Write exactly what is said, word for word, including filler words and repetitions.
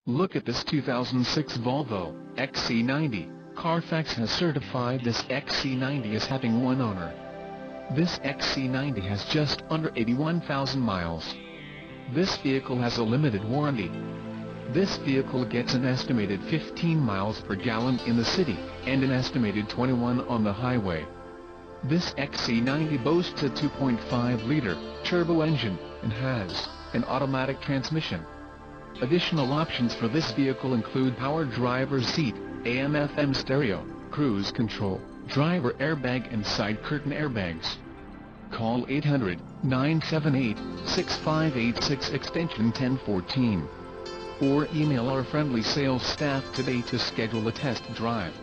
Look at this two thousand six Volvo X C ninety. Carfax has certified this X C ninety as having one owner. This X C ninety has just under eighty-one thousand miles. This vehicle has a limited warranty. This vehicle gets an estimated fifteen miles per gallon in the city, and an estimated twenty-one on the highway. This X C ninety boasts a two point five liter turbo engine, and has an automatic transmission. Additional options for this vehicle include power driver's seat, A M F M stereo, cruise control, driver airbag and side curtain airbags. Call eight hundred, nine seven eight, six five eight six extension ten fourteen. Or email our friendly sales staff today to schedule a test drive.